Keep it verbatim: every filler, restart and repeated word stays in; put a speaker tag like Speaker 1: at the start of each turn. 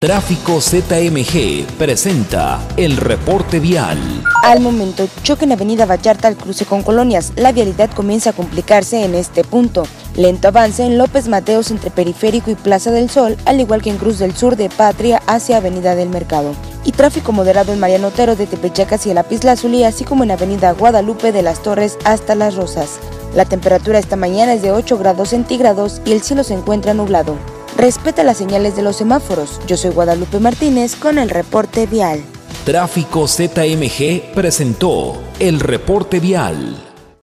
Speaker 1: Tráfico Z M G presenta el reporte vial.
Speaker 2: Al momento, choque en Avenida Vallarta al cruce con Colonias. La vialidad comienza a complicarse en este punto. Lento avance en López Mateos entre Periférico y Plaza del Sol, al igual que en Cruz del Sur de Patria hacia Avenida del Mercado. Y tráfico moderado en Mariano Otero de Tepeyac hacia Lapislázuli, así como en Avenida Guadalupe de las Torres hasta Las Rosas. La temperatura esta mañana es de ocho grados centígrados y el cielo se encuentra nublado. Respeta las señales de los semáforos. Yo soy Guadalupe Martínez con el reporte vial.
Speaker 1: Tráfico Z M G presentó el reporte vial.